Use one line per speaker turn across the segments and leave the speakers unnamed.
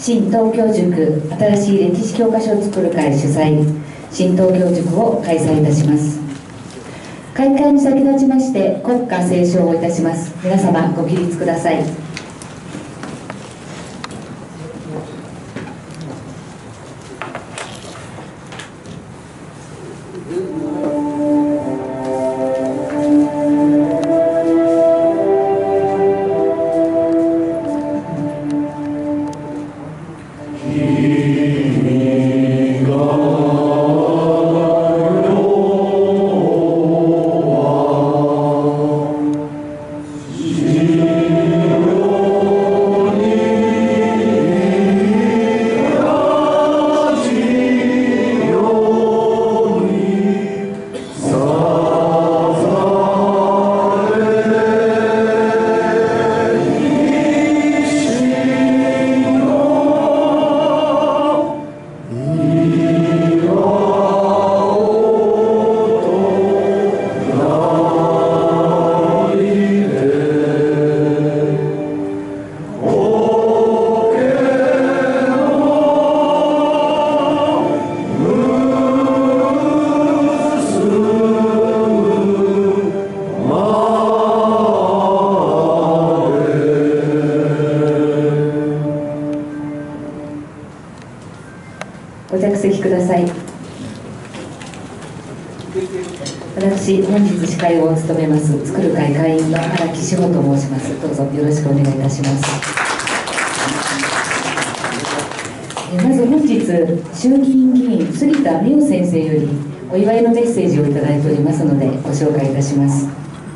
新東京塾新しい歴史教科書を作る会主催新東京塾を開催いたします。開会に先立ちまして国歌斉唱をいたします。皆様ご起立ください。ご着席ください。私、本日司会を務めます作る会会員の荒木志保と申します。どうぞよろしくお願いいたします。まず本日、衆議院議員杉田水脈先生よりお祝いのメッセージをいただいておりますのでご紹介いたします。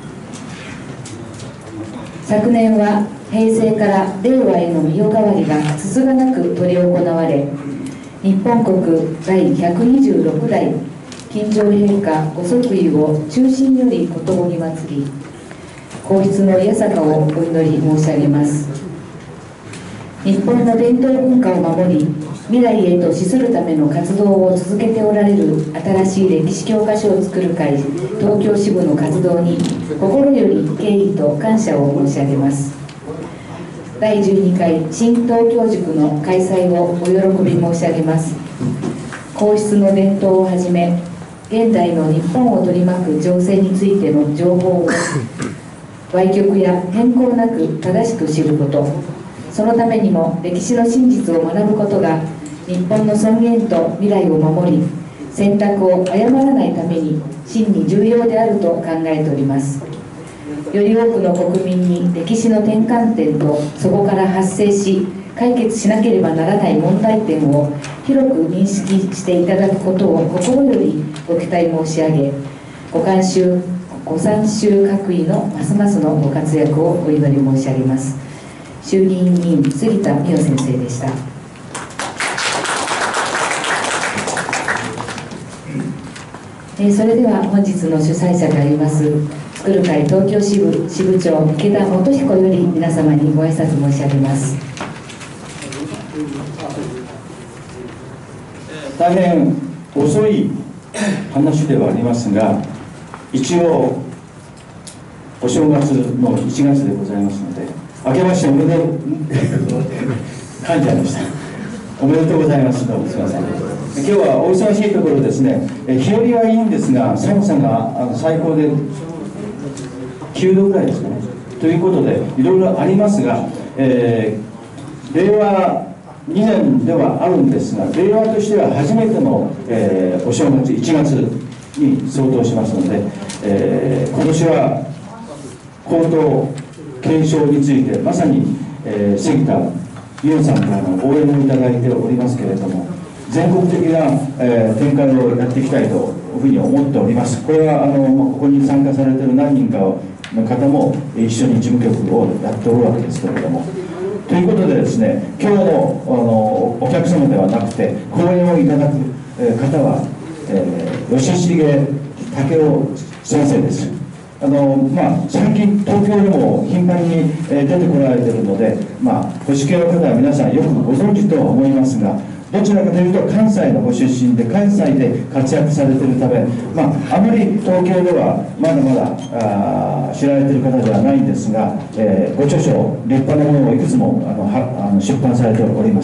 昨年は平成から令和への御代替わりがつつがなく執り行われ、日本国第126代金城陛下ご即位を中心よりことごに祭り、皇室の八坂をお祈り申し上げます。日本の伝統文化を守り、未来へと資するための活動を続けておられる新しい歴史教科書を作る会東京支部の活動に心より敬意と感謝を申し上げます。第12回新東京塾の開催をお喜び申し上げます。皇室の伝統をはじめ、現代の日本を取り巻く情勢についての情報を歪曲や変更なく正しく知ること、そのためにも歴史の真実を学ぶことが日本の尊厳と未来を守り、選択を誤らないために真に重要であると考えております。より多くの国民に歴史の転換点とそこから発生し解決しなければならない問題点を広く認識していただくことを心よりご期待申し上げ、ご参集各位のますますのご活躍をお祈り申し上げます。衆議院議員杉田水脈先生でした。それでは本日の主催者であります作る会東京支部支部長池田元彦より皆様にご挨拶申し上げます。
大変遅い話ではありますが、一応お正月の1月でございますので、明けましておめでとう噛んじゃいました。おめでとうございます。どうもすみません。今日はお忙しいところですね、日和はいいんですが、寒さが最高で9度ぐらいですかね。ということで、いろいろありますが、令和2年ではあるんですが、令和としては初めての、お正月1月に相当しますので、今年は高等検証についてまさに、杉田水脈さんからの応援をいただいておりますけれども、全国的な、展開をやっていきたいというふうに思っております。これはここに参加されている何人かの方も一緒に事務局をやっておるわけですけれども、ということでですね、今日のお客様ではなくて講演をいただく方は、吉重武雄先生です。最近東京でも頻繁に出てこられているので、保守系の方は皆さんよくご存知とは思いますが、どちらかというと関西のご出身で関西で活躍されているため、あまり東京ではまだまだ知られている方ではないんですが、ご著書立派なものをいくつも出版されております。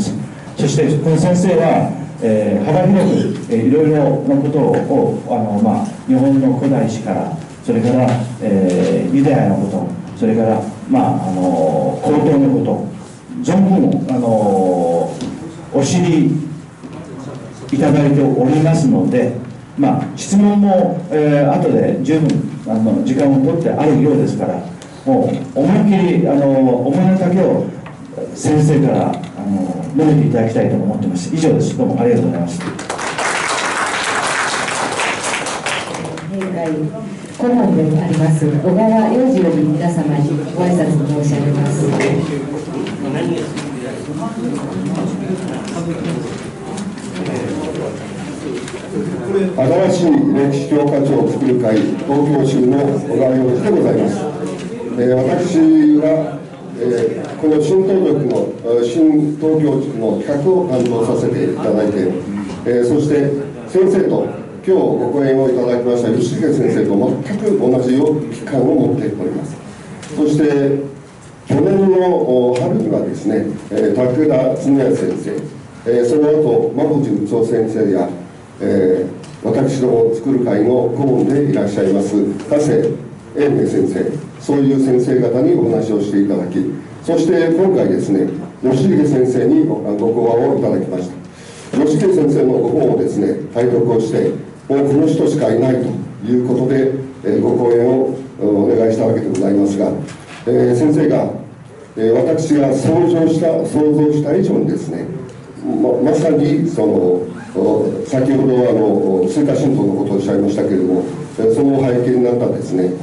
そしてこの先生は、幅広く、いろいろなことを日本の古代史から、それから、ユダヤのこと、それから、高等のこと、存分お知りいただいておりますので、質問も、後で十分時間を取ってあるようですから、もう思いっきり思いの丈を先生から述べていただきたいと思っています。以上です。どうもありがとうございます。
閉会顧問であります小川洋次より皆様にご挨拶申し上げます。
新しい歴史教科書を作る会東京州の小川洋次でございます。私は、この新東京の企画を担当させていただいて、そして先生と今日ご講演をいただきました吉重先生と全く同じ期間を持っております。そして去年の春にはですね、武田恒也先生、その後馬淵宇宙先生や、私ども作る会の顧問でいらっしゃいます加瀬英明先生、そういう先生方にお話をしていただき、そして今回ですね、吉重先生にご講話をいただきました。吉重先生のご本をですね、拝読をして、もうこの人しかいないということで、ご講演をお願いしたわけでございますが、先生が、私が想像した以上にですね、まさにその先ほど追加新党のことをおっしゃいましたけれども、その背景になったですね、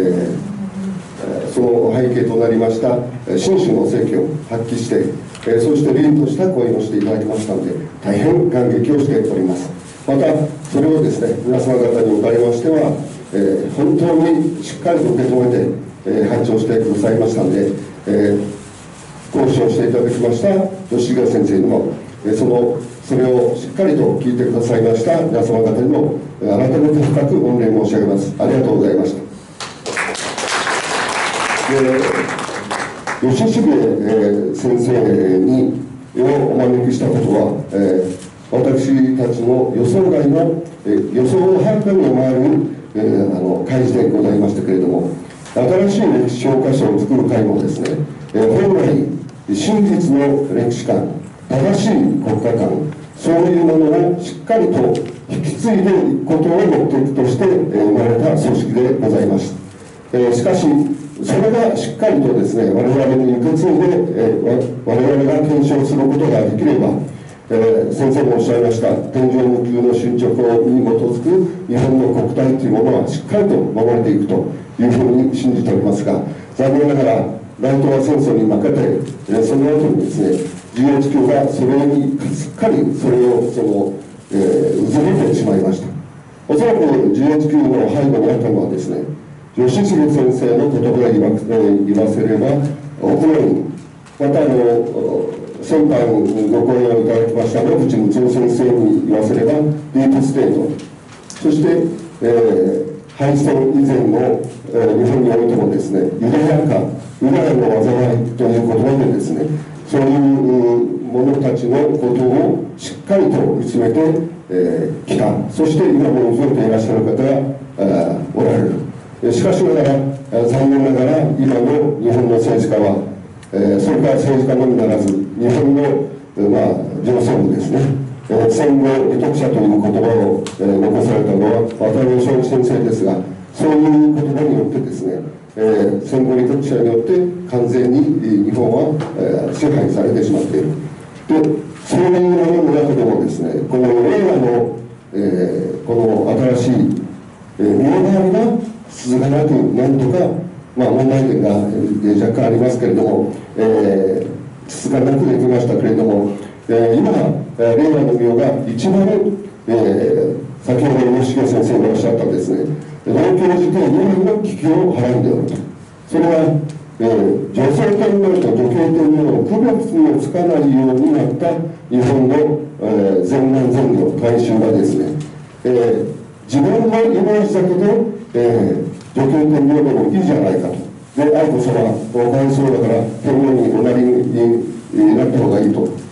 その背景となりました信州の正気を発揮して、そして凛とした講演をしていただきましたので、大変感激をしております。またそれをですね、皆様方におかれましては、本当にしっかりと受け止めて、拝聴してくださいましたので、講師をしていただきました吉重先生にも、それをしっかりと聞いてくださいました皆様方にも改めて深く御礼申し上げます。ありがとうございました。吉重先生にお招きしたことは、私たちの予想外の予想をはるかに上回る会議でございましたけれども、新しい歴史教科書を作る会もですね、本来真実の歴史観、正しい国家観、そういうものをしっかりと引き継いでいくことを目的として生まれた組織でございます。しかしそれがしっかりとですね、我々に受け継いで、我々が検証することができれば、先生もおっしゃいました天井無給の進捗に基づく日本の国体というものはしっかりと守れていくというふうに信じておりますが、残念ながら大東亜戦争に負けて、その後にですね GHQ がそれにすっかりそれを譲れてしまいました。おそらく GHQ の背後にあったのはですね、吉重先生の言葉で言わせれば奥の院、また先般ご講演をいただきました野口睦夫先生に言わせればディープステート、そして、敗戦以前の、日本においてもですね、ユダヤ化、ユダヤの災いという言葉でですね、そういう者たちのことをしっかりと見つめてきた、そして今も生きていらっしゃる方がおられる。しかしながら残念ながら今の日本の政治家は、それから政治家のみならず日本の、上層部ですね、戦後利得者という言葉を、残されたのは渡辺正一先生ですが、そういう言葉によってですね、戦後利得者によって完全に日本は、支配されてしまっている。でそういうものの中でもですね、この令和の、この新しい身の回りが続かなくなんとか、問題点が若干ありますけれども、続かなくできましたけれども、今、令和の御が一番、先ほど吉重先生がおっしゃったですね、農協事件以外の危機をはらんでおると。それは、女性天皇と女系天皇の区別のつかないようになった日本の、前南前後大衆がですね、自分のイメージだけど、女系天皇でもいいじゃないかと。で、愛子様、おかわいそうだから天皇におなりになった方がいいと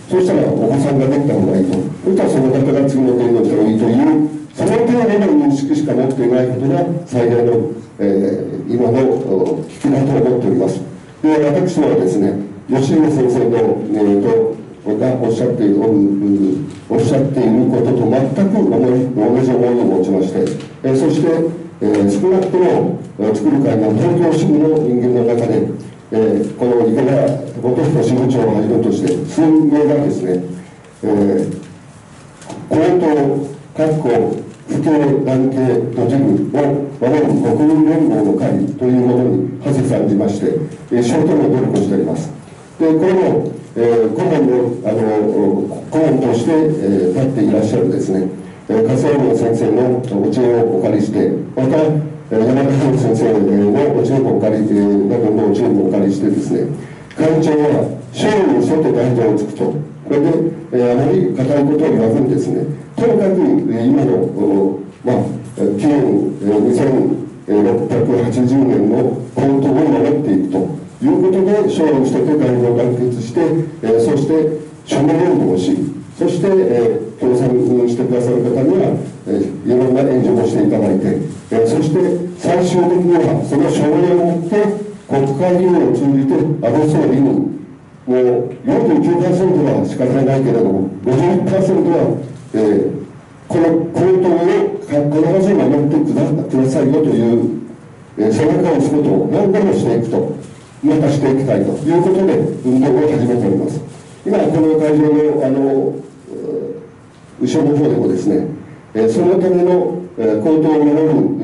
そうしたらお子さんができた方がいいと、そしたらその方が次の天皇した方がいいという、その程度の認識しか持っていないことが最大の、今の危機だと思っております。で、私はですね、吉井先生の、がおっしゃっていることと全く同じ思いを持ちまして、そして、少なくとも作る会の東京支部の人間の中で、この池田元彦支部長をはじめとして数名がですね、公党府警団系都市部を守る国民連合の会というものに馳せ参じまして、一生懸命努力をしております。で、これも、顧問として、立っていらっしゃるですね、加瀬山先生のお知恵をお借りして、また、山田博先生のお知恵もお借り、などのお知恵もお借りしてですね、会長は勝利に沿って代表をつくと、これで、あまり固いことを言わずにですね、とにかく今の、期限2680年の公党を守っていくということで、勝利して代表を団結して、そして署名運動をし、そして、協賛してくださる方には、いろんな援助もしていただいて、そして最終的にはその署名を持って国会議員を通じて安倍総理にもう 49% は仕方ないけれども 51% は、この公党を必ず守ってくださいよという、背中を押すことを何度もしていくと、またしていきたいということで運動を始めております。今この会場の後ろの方でもですね、そのための公党を守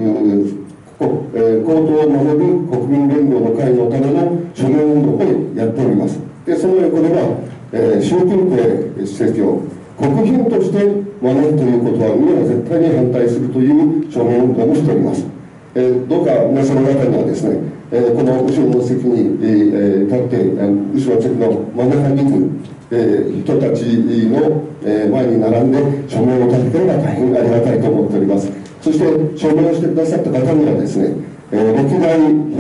る国民連合の会のための署名運動をやっております。で、その横では、習近平主席を国賓として守るということは、みんな絶対に反対するという署名運動もしております。どうか皆様方にはですね、この後ろの席に、立って、後ろの席の真ん中にいる、人たちの、前に並んで署名をいただければ大変ありがたいと思っております。そして署名をしてくださった方にはですね、歴代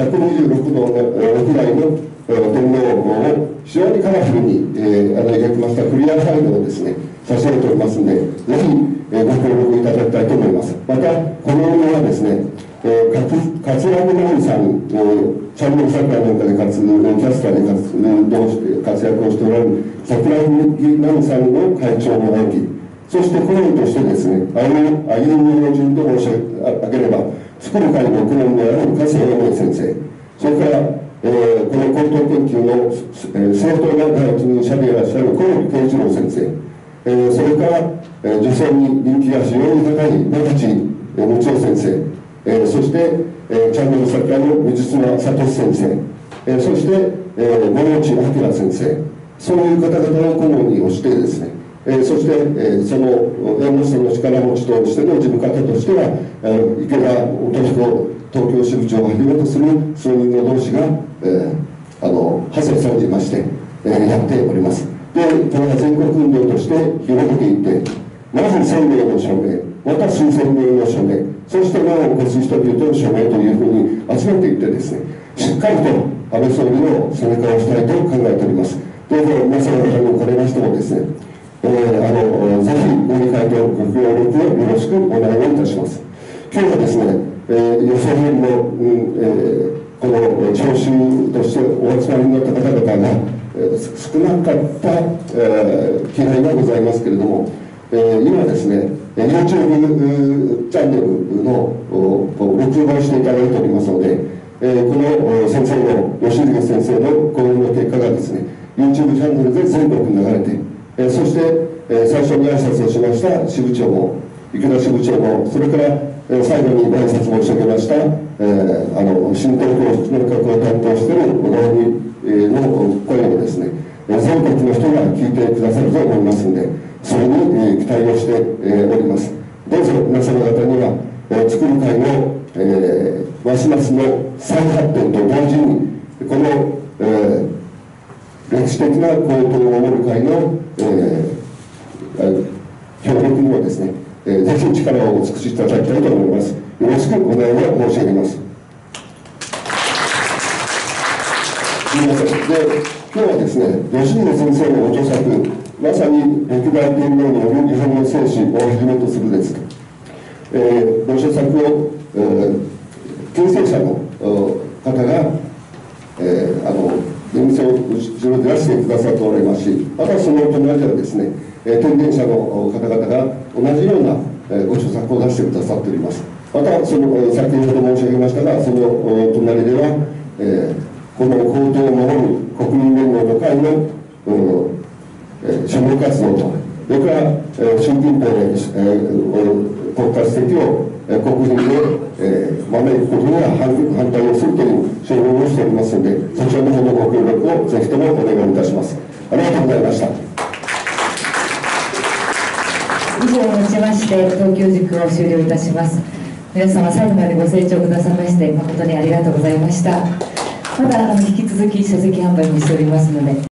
126の歴代の天皇を非常にカラフルに描きましたクリアファイルをですね、差し上げておりますので、ぜひご協力いただきたいと思います。また、この上はですね、桂木直さん、チャンネル桜なんかでキャスターで活躍をしておられる桜木直さんの会長もおり、そして顧問としてですね、歩みの順と申し上げれば、作る会の顧問である加瀬山先生、それから、この高等研究の正当な大学者でいらっしゃる小森健一郎先生、それから、女性に人気が非常に高い野口道夫先生、そして、チャンネル作家の水島聡先生、そして、森内明先生、そういう方々の顧問をしてですね、そして、その縁の下の力持ちとしての事務方としては、池田元彦東京支部長をはじめとする数人の同志が、派生されていまして、やっております。で、これは全国運動として広げていって、まず1000名の署名、また数千名の署名、そしてなお越す人々の署名というふうに集めていってですね、しっかりと安倍総理の背中をしたいと考えております。どうぞ皆様方にこれましてもですね、ぜひご理解とご協力をよろしくお願いをいたします。今日はですね、予想よりも、この聴衆としてお集まりになった方々が、少なかった気配がございますけれども、今ですね、YouTube チャンネルの録画をしていただいておりますので、この先生の吉重先生の講演の結果がですね、YouTube チャンネルで全国に流れて、そして、最初に挨拶をしました支部長も、池田支部長も、それから、最後に挨拶申し上げました、新東京内閣を担当している小川の声をですね、全国の人が聞いてくださると思いますので、それに期待をしております。どうぞ皆様方には、作る会のますますの再発展と同時に、この歴史的な公党を守る会の協力にもですね、ぜひ力をお尽くしいただきたいと思います。よろしくお願いを申し上げます。すみません。で、今日はですね、吉宗先生の著作、 まさに歴代天皇による日本の精神をはじめとするですね、ご著作を、形成者の方が、念書を後ろで出してくださっておられますし、またその隣ではですね、天然者の方々が同じようなご著作を出してくださっております。またその先ほど申し上げましたが、その隣では、この皇統を守る国民連合の会の署名活動と、それから習近平国家主席を国賓で招くことには反対をするという証言をしておりますので、そちらの方のご協力をぜひともお願いいたします。ありがとうございました。
以上をもちまして東京塾を終了いたします。皆様最後までご清聴くださいまして誠にありがとうございました。まだ引き続き書籍販売もしておりますので。